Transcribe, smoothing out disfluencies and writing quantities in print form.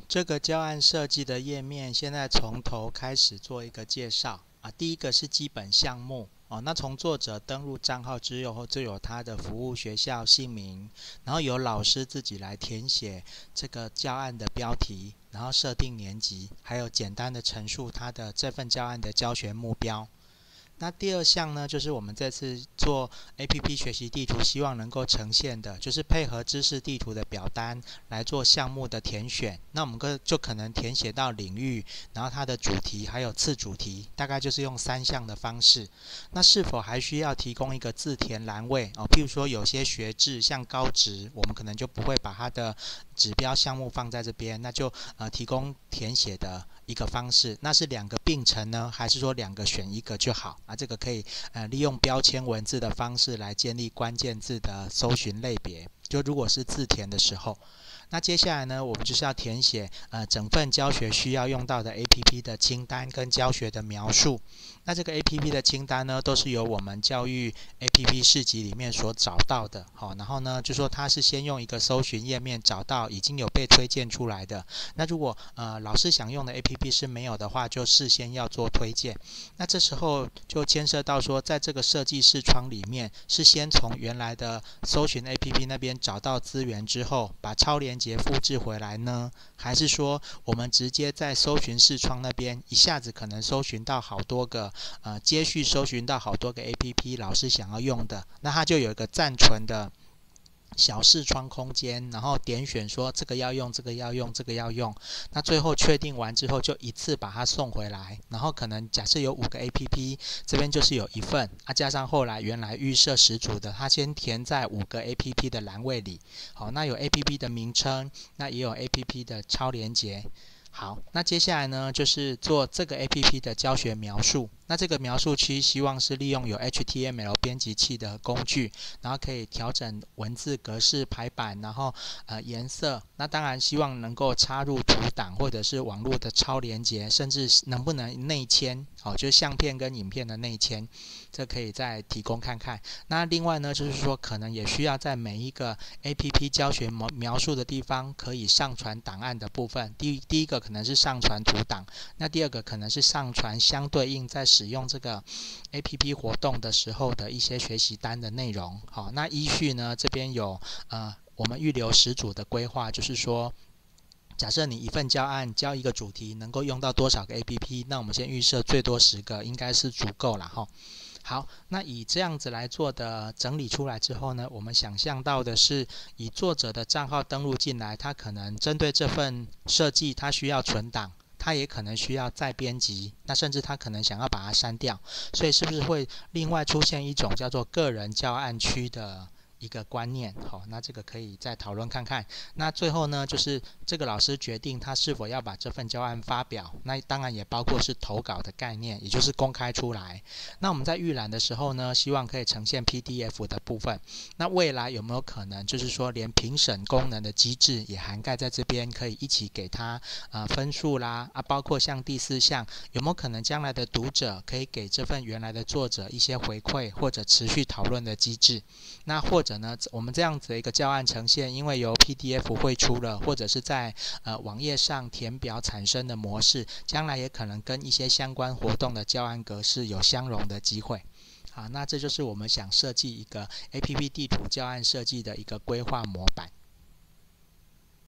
这个教案设计的页面，现在从头开始做一个介绍啊。第一个是基本项目哦，那从作者登录账号之后，就有他的服务学校姓名，然后由老师自己来填写这个教案的标题，然后设定年级，还有简单的陈述他的这份教案的教学目标。那第二项呢，就是我们这次做 APP 学习地图，希望能够呈现的，就是配合知识地图的表单来做项目的填选。那我们就可能填写到领域，然后它的主题还有次主题，大概就是用3项的方式。那是否还需要提供一个字填栏位哦？譬如说有些学制像高职，我们可能就不会把它的指标项目放在这边，那就提供填写的一个方式。那是2个并成呢，还是说2个选1个就好？这个可以利用标签文字的方式来建立关键字的搜寻类别。就如果是字填的时候，那接下来呢，我们就是要填写整份教学需要用到的 APP 的清单跟教学的描述。那这个 APP 的清单呢，都是由我们教育 APP 市集里面所找到的。然后呢，就说它是先用一个搜寻页面找到已经有被推荐出来的。那如果老师想用的 APP 是没有的话，就事先要做推荐。那这时候就牵涉到说，在这个设计视窗里面，是先从原来的搜寻 APP 那边找到资源之后，把超连结复制回来呢？还是说我们直接在搜寻视窗那边一下子可能搜寻到好多个接续搜寻到好多个 APP 老师想要用的，那它就有一个暂存的小视窗空间，然后点选说这个要用，这个要用，这个要用。那最后确定完之后，就一次把它送回来。然后可能假设有5个 APP， 这边就是有1份加上后来原来预设10组的，它先填在5个 APP 的栏位里。好，那有 APP 的名称，那也有 APP 的超连结。好，那接下来呢，就是做这个 APP 的教学描述。那这个描述区希望是利用有 HTML 编辑器的工具，然后可以调整文字格式排版，然后颜色。那当然希望能够插入图档或者是网络的超连结，甚至能不能内嵌，就是相片跟影片的内嵌，这可以再提供看看。那另外呢，就是说可能也需要在每一个 APP 教学描述的地方可以上传档案的部分。第一个可能是上传图档，那第2个可能是上传相对应在使用这个 APP 活动的时候的一些学习单的内容。好，那依序呢，这边有我们预留10组的规划，就是说假设你一份教案教一个主题能够用到多少个 APP， 那我们先预设最多10个应该是足够啦。好，那以这样子来做的整理出来之后呢，我们想象到的是以作者的账号登录进来，他可能针对这份设计他需要存档，他也可能需要再编辑，那甚至他可能想要把它删掉，所以是不是会另外出现一种叫做个人教案区的一个观念？好，那这个可以再讨论看看。那最后呢，就是这个老师决定他是否要把这份教案发表，那当然也包括是投稿的概念，也就是公开出来。那我们在预览的时候呢，希望可以呈现 PDF 的部分。那未来有没有可能就是说连评审功能的机制也涵盖在这边，可以一起给他分数啦包括像第4项有没有可能将来的读者可以给这份原来的作者一些回馈或者持续讨论的机制？那或者呢，我们这样子的一个教案呈现，因为由 PDF 汇出了，或者是在网页上填表产生的模式，将来也可能跟一些相关活动的教案格式有相容的机会。好，那这就是我们想设计一个 APP 地图教案设计的一个规划模板。